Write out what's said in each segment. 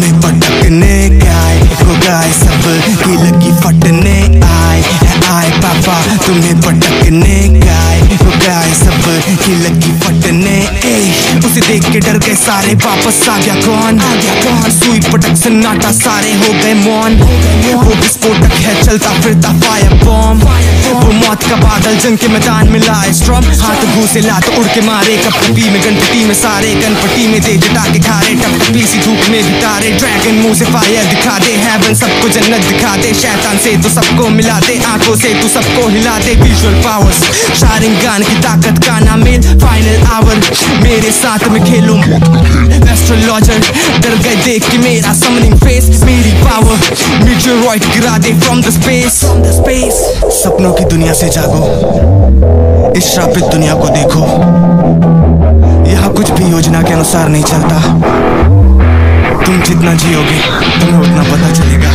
तुम्हें पटकने गाय हो गाय सब की लगी फटने आए पापा तुम्हें पटकने गाय हो गाय सब की लगी फटने उसे देख के डर गए सारे वापस आ गया कौन सुई पटक सन्नाटा सारे हो गए मौन वो विस्फोटक है चलता फिरता फायर बॉम्ब वो मौत का बादल जंग के मैदान में लाए स्ट्रॉम हाथ घूसे लात उड़ के मारे कपटी में गणपति में सारे गणपति में दे जटा के खारे टपटपी सी धूप में गिटारे ड्रैगन मुंह से फायर दिखा दे हेवन सबको जन्नत दिखा दे शैतान से तो सबको मिला दे आंखों से तू सबको हिला दे विजुअल पावर्स शारिंग गान की ताकत का ना मेल फाइनल आवर मेरे साथ में खेलो एस्ट्रोलॉजर डर गए देख के मेरा समनिंग फेस मेरी पावर मीटियोराइट गिरा दे फ्रॉम द स्पेस सपनों की दुनिया से जागो इस श्रापित दुनिया को देखो यहाँ कुछ भी योजना के अनुसार नहीं चलता तुम जितना जियोगे तुम्हें उतना पता चलेगा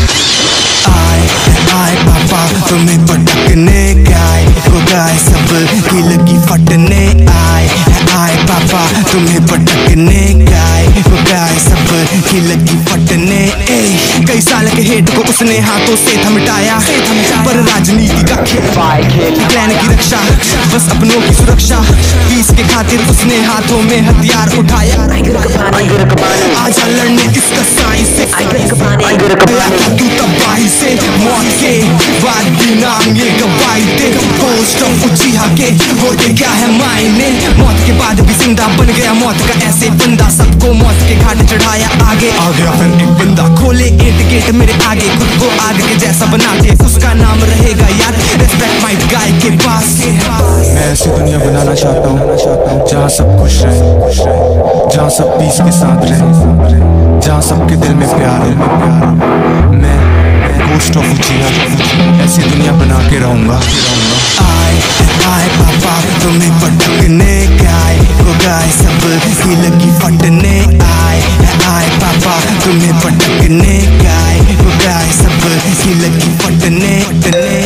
आए पापा तुम्हें पटकने गाय हो गाय सब की लगी फटने आए पापा तुम्हें पटकने गाय हो गाय सब की लगी फटने कई साल के हेट को उसने हाथों से थमटाया पर राजनीति का खेल प्लान की रक्षा बस अपनों की सुरक्षा पीस के खातिर उसने हाथों में हथियार उठाया आजा लड़ने इसका साई से तू तबाही से मौत के बाद भी नाम ये गवाही दे पोस्ट ऑफ उचिहा के होते क्या है मायने मौत के बाद भी जिंदा बन गया मौत का ऐसे बंदा सबको मौत के घाट चढ़ाया आगे आ गया फिर एक बंदा खोले एट गेट मेरे आगे खुद को आग के जैसा बना के उसका नाम रहेगा यार रेस्पेक्ट माय गाय के पास मैं ऐसी दुनिया बनाना चाहता हूँ जहाँ सब खुश रहे जहाँ सब पीस के साथ रहे जहाँ सबके दिल में प्यार है मैं पोस्ट ऑफ उचिहा ऐसी दुनिया बना के रहूंगा आए पापा तुम्हें पटकने गाय हो गाय सब की लगी फटने आए पापा तुम्हें पटकने गाय हो गाय सब की लगी फटने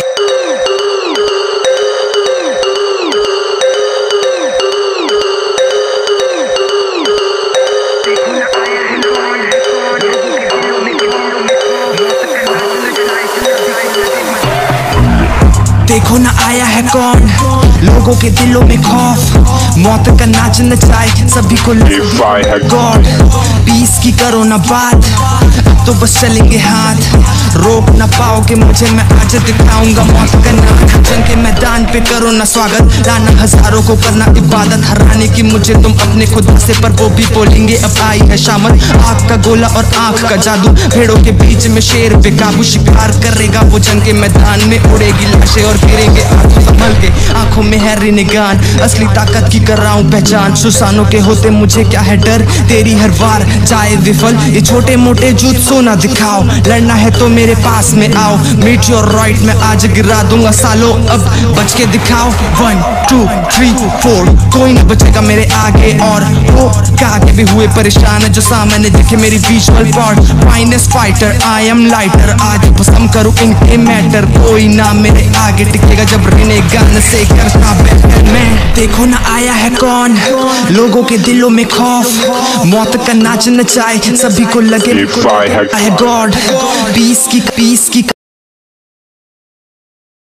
देखो ना आया है कौन लोगों के दिलों में खौफ मौत का नाच नचाए सभी को गॉड पीस की करो ना बात अब तो बस चलेंगे हाथ रोक ना पाओगे मुझे मैं आज दिखाऊंगा मौत का नाच जंग के मैदान पे करो ना स्वागत लाना हजारों को करना इबादत हराने की मुझे तुम अपने खुदा से पर वो भी बोलेंगे अब आई है शामत आग का गोला और आंख का जादू भेड़ों के बीच में शेर बेकाबू शिकार करेगा वो जंग के मैदान में उड़ेगी लाशें और गिरेंगे आंखों संभल के आंखों में है रिनिगान असली ताकत की कर रहा हूँ पहचान सुसानों के होते मुझे क्या है डर तेरी हर बार जाए विफल ये छोटे मोटे जूत सोना दिखाओ लड़ना है तो मेरे पास में आओ मीटियोराइट में आज गिरा दूंगा सालों अब बच के दिखाओ 1 2 3 4 कोई न बचेगा मेरे आगे और वो आगे भी हुए परेशान जो सामने देखे मेरी visual part finest fighter I am lighter आज पसंद करूँ इनके मैटर कोई ना मेरे आगे टिकेगा जब रिने गान से करना बेहतर मैं देखो ना आया है कौन लोगों के दिलों में खौफ मौत का नाच नचाए सभी को लगे है गॉड पीस की